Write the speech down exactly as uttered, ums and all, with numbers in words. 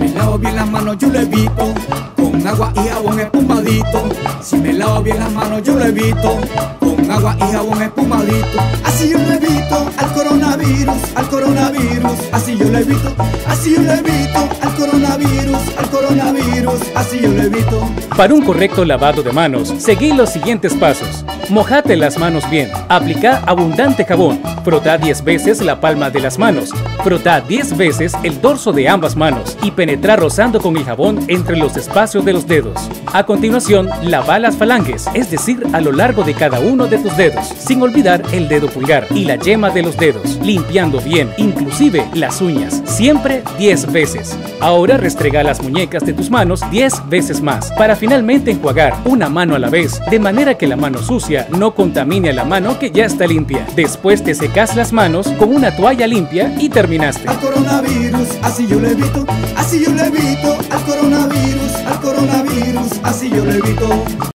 me lavo bien las manos yo lo evito, con agua y jabón espumadito. Si me lavo bien las manos yo lo evito, con agua y jabón espumadito. Así yo lo evito al coronavirus, al coronavirus. Así yo lo evito, así yo lo evito al coronavirus, al coronavirus. Así yo lo evito. Para un correcto lavado de manos, seguí los siguientes pasos. Mojate las manos bien. Aplica abundante jabón. Frotá diez veces la palma de las manos. Frotá diez veces el dorso de ambas manos y penetra rozando con el jabón entre los espacios de los dedos. A continuación, lava las falanges, es decir, a lo largo de cada uno de tus dedos, sin olvidar el dedo pulgar y la yema de los dedos, limpiando bien, inclusive las uñas, siempre diez veces. Ahora restrega las muñecas de tus manos diez veces más, para finalmente enjuagar una mano a la vez, de manera que la mano sucia no contamine a la mano que ya está limpia. Después te secas las manos con una toalla limpia y terminaste. Al coronavirus, así yo lo evito, así yo lo evito, al coronavirus, al coronavirus, así yo lo evito.